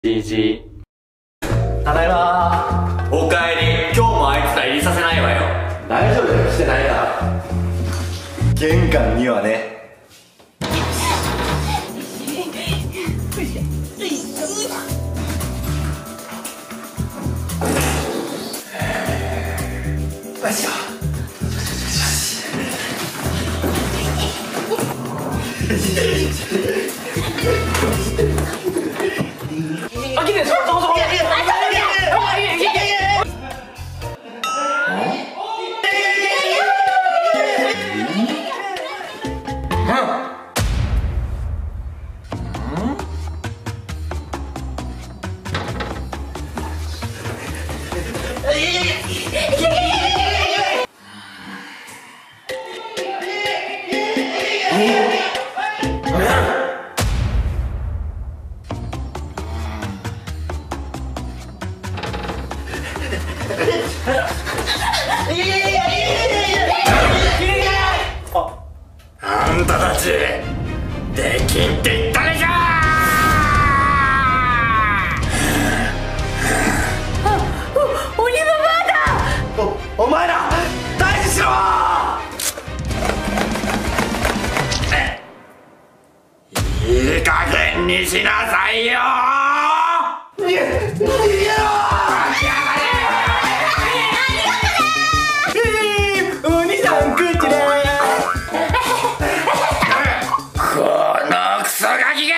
じじ。ただいまー。おかえり。今日もあいつら入りさせないわよ。 大丈夫だよ、してないから。玄関にはね。よいしょ。 あ、来て、そこ。あんたたちできんって言ったでしょー。鬼ババアだ。 お前ら退治しろー。いい加減にしなさいよー。逃げろお兄さん、グッチでこのクソガキが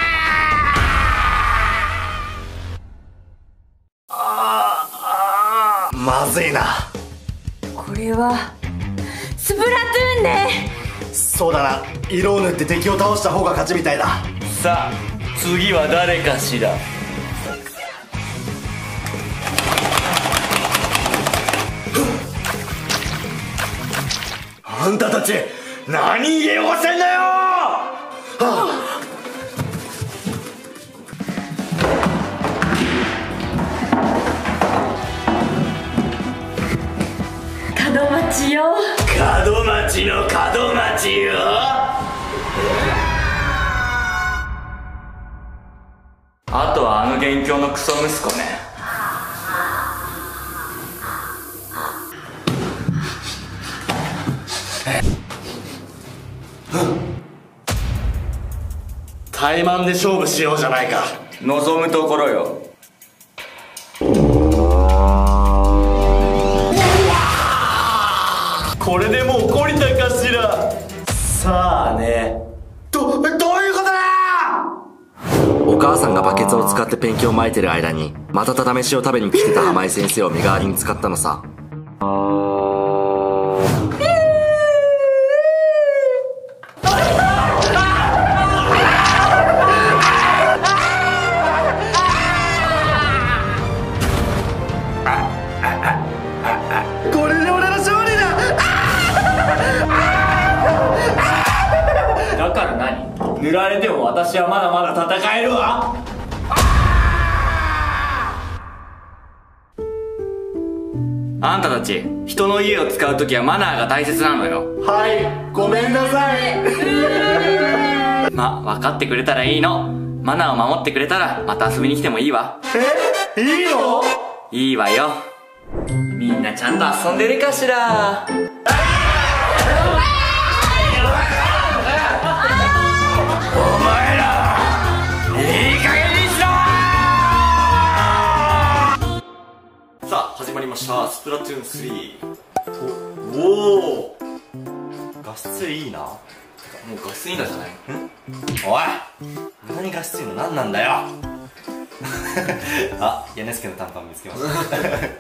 まずいな。 これはスプラトゥーンね。 そうだな、色を塗って敵を倒した方が勝ちみたいだ。 さあ次は誰かしら。あんたたち何言えよせんだよ。 門町よ。 門町の門町よ。あとはあの元凶のクソ息子ね。 怠慢で勝負しようじゃないか。 望むところよ。これでもう懲りたかしら。 さあね。どういうことだ。 お母さんがバケツを使ってペンキを撒いてる間に、またた飯を食べに来てた浜井先生を身代わりに使ったのさ。 これで俺の勝利だ。 だから何？塗られても私はまだまだ戦えるわ。あんたたち人の家を使うときはマナーが大切なのよ。 はい、ごめんなさい。 分かってくれたらいいの。マナーを守ってくれたらまた遊びに来てもいいわ。 いいの？ いいわよ。みんなちゃんと遊んでるかしら。お前らいい加減にしろ。 さあ始まりましたスプラトゥーン3。おお、画質いいな。 もう画質いいんだじゃない？ おい、何画質いいの？何なんだよ。あ、ヤネスケの短パン見つけました。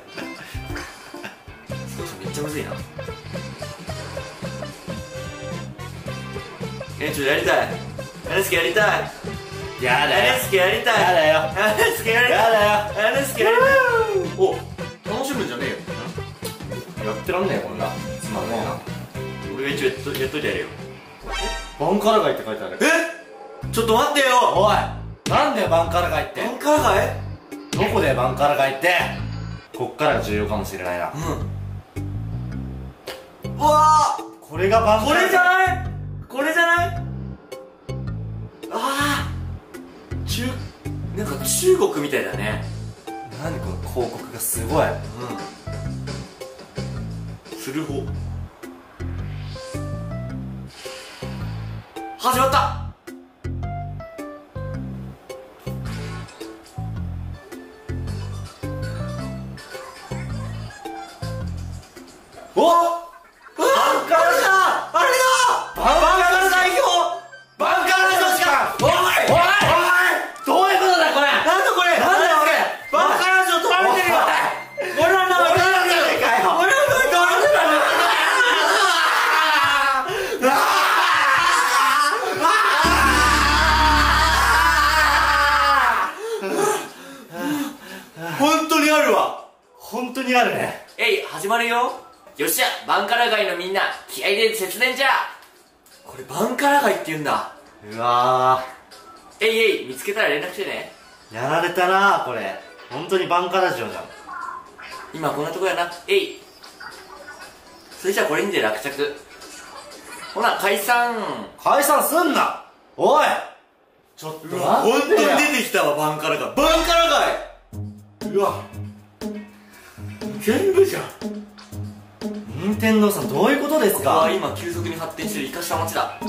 めっちゃむずいな。ちょっとやりたい。ヤネスケやりたい。 やだよ。 ヤネスケやりたい。 やだよ。 ヤネスケやりたい。 やだよ。 ヤネスケやりたい。 お、楽しむんじゃねえよ。やってらんねえよこんな。つまんねえな。 俺が一応やっといてやるよ。 バンカラ街って書いてある。 ちょっと待ってよ。 おい、なんだよバンカラ街って。 バンカラ街？ どこでバンカラ街って。こっからが重要かもしれないな。 うわー、 これがバンカラ街。 これじゃない？これじゃない？ああ、ねなんか中国みたいだね。 何この広告がすごい。 スルホ始まった。 おっ、バンカラだ。 あれだ、バンカラ代表、バンカラ女子か。おいどういうことだこれ。 なんだこれ、なんだ俺バンカラ女取られてるよ。俺らの名前取られてるかよ。俺らの名前取られてる。本当にあるわ。 本当にあるね。 えい、始まるよ。よっしゃ、バンカラ街のみんな気合いで節電じゃ。これバンカラ街って言うんだ。 うわえいえい、見つけたら連絡してね。 ー、やられたなこれ。本当にバンカラ城じゃん。 今こんなとこやな。えい、それじゃあこれにて落着。ほな解散。 解散すんな。おい、ちょっと待本当にってよ。 出てきたわ、バンカラ街。バンカラ街、うわ、全部じゃん。 任天堂さんどういうことですここはか。 今急速に発展してるイカした街だ。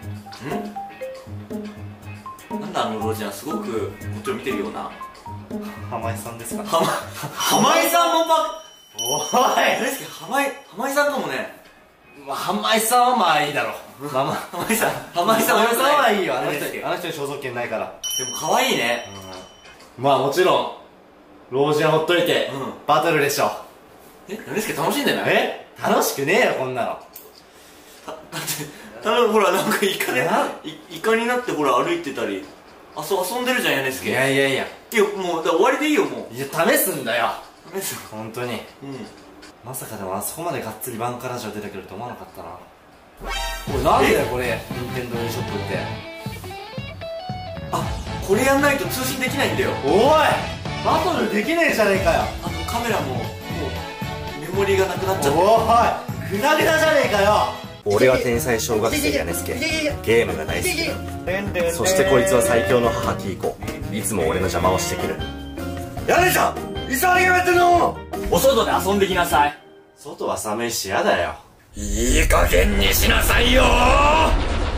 なんだあの老人はすごくこっちを見てるような。 浜井さんですか。 浜井さんもお大好き。浜井さんかもね。 い、浜井さんはまあいいだろう。浜浜井さんは井さんはいいよ。あの大好き。で人に所属権ないから。 も可愛いね。 まあもちろん老人はほっといて、バトルでしょ。 え、何ですか、楽しんでない？ 楽しくねえよこんなの。 だってほら、なんかイカになってほら歩いてたり遊んでるじゃん、屋根すけ。 いやいやいや、 いや、もうだから終わりでいいよ、もう。 いや試すんだよダメですよ。 本当に。まさかでもあそこまでがっつりバンカラ城出てくると思わなかったな。おい、なんでだよこれ、任天堂ショップって。 あ、これやんないと通信できないんだよ。 おい、バトルできねえじゃねえかよ。 あとカメラももうメモリがなくなっちゃって。 おい、グダグダじゃねえかよ。 俺は天才小学生屋根助。ゲームが大好き。そしてこいつは最強の母キイコ。いつも俺の邪魔をしてくる。 屋根さん、急ぎやめての。 お外で遊んできなさい。 外は寒いしやだよ。 いい加減にしなさいよ。 あ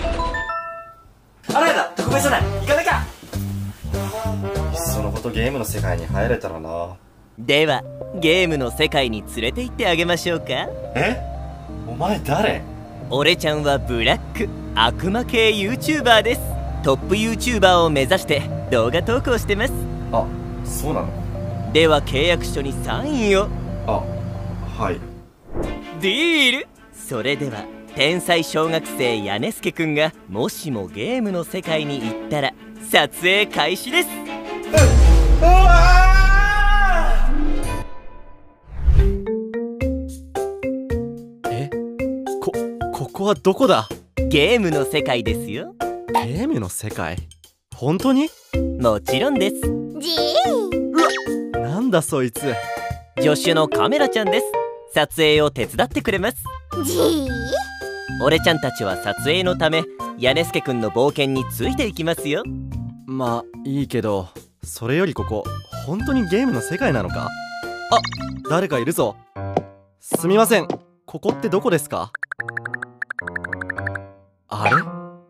らやだ、特別じゃない、行かなきゃ。 いっそのことゲームの世界に入れたらな。 ではゲームの世界に連れて行ってあげましょうか。 え、お前誰。 俺ちゃんはブラック悪魔系 YouTuber です。トップ YouTuber を目指して動画投稿してます。 あ、そうなの。 では契約書にサインを。 あ、はい。 ディール。それでは天才小学生屋根助くんがもしもゲームの世界に行ったら撮影開始です。 ここはどこだ。 ゲームの世界ですよ。 ゲームの世界。本当に。 もちろんです。 なんだそいつ。 助手のカメラちゃんです。撮影を手伝ってくれます。俺ちゃんたちは撮影のため屋根助くんの冒険についていきますよ。 まあいいけど、それよりここ本当にゲームの世界なのか。あ、誰かいるぞ。すみません、ここってどこですか。あれ、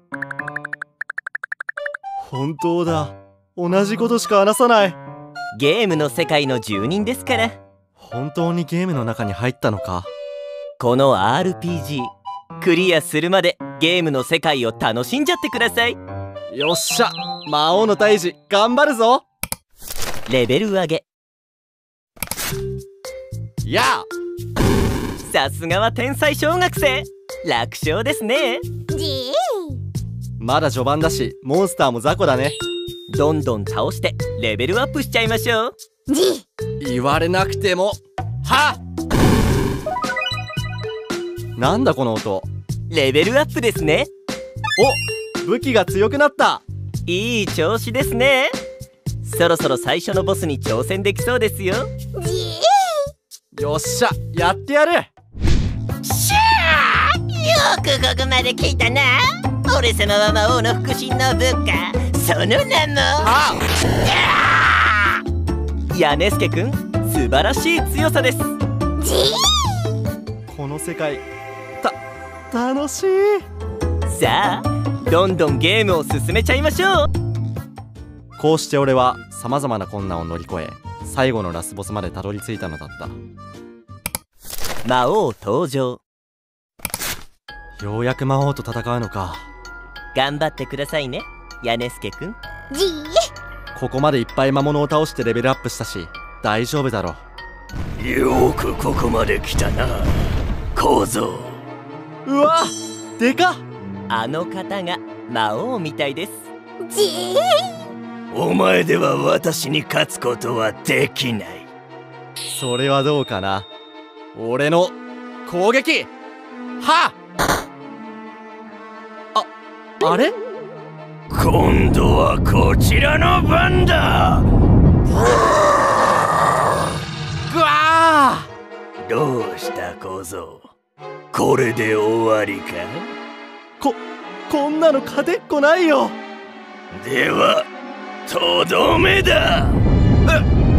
本当だ。同じことしか話さない。 ゲームの世界の住人ですから。 本当にゲームの中に入ったのか。 この RPG クリアするまでゲームの世界を楽しんじゃってください。 よっしゃ、魔王の退治頑張るぞ。 レベル上げ。 やあ、 さすがは天才小学生。楽勝ですね。 まだ序盤だしモンスターも雑魚だね。 どんどん倒してレベルアップしちゃいましょう。 言われなくても。はっ、なんだこの音。 レベルアップですね。 お、武器が強くなった。 いい調子ですね。そろそろ最初のボスに挑戦できそうですよ。 よっしゃ、やってやる。 しゃー、よくここまで来たな。俺様は魔王の腹心の部下、スその名もヤネスケくん、素晴らしい強さです。 この世界楽しい。 さあどんどんゲームを進めちゃいましょう。 こうして俺は様々な困難を乗り越え、最後のラスボスまでたどり着いたのだった。 魔王登場。 ようやく魔王と戦うのか。 頑張ってくださいね、ヤネスケくん。 ここまでいっぱい魔物を倒してレベルアップしたし、大丈夫だろう。よくここまで来たな、小僧。 うわ、でかっ。 あの方が魔王みたいです。 お前では私に勝つことはできない。 それはどうかな。俺の攻撃はあれ、 今度はこちらの番だ。 ぐわー。どうした小僧、これで終わりか。 こんなの勝てっこないよ。 ではとどめだ。